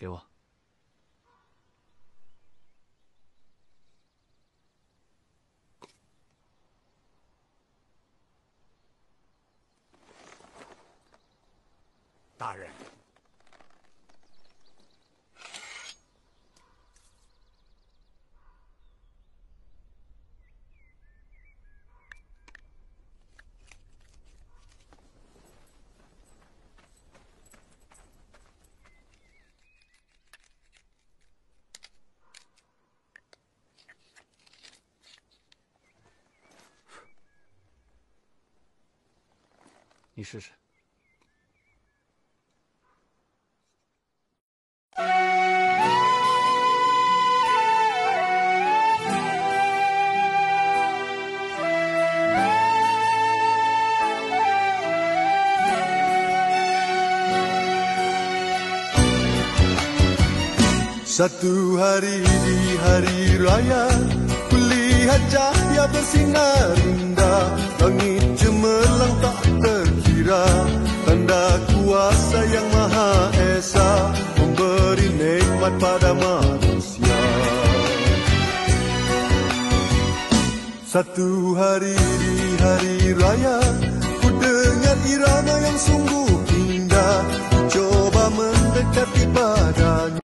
给我。 大人， 你试试。 Satu hari di hari raya, kulihat cahaya bersinar indah, langit cemerlang tak terkira, tanda kuasa yang Maha Esa memberi nikmat pada manusia. Satu hari di hari raya, ku dengar irama yang sungguh indah, ku coba mendekati padanya.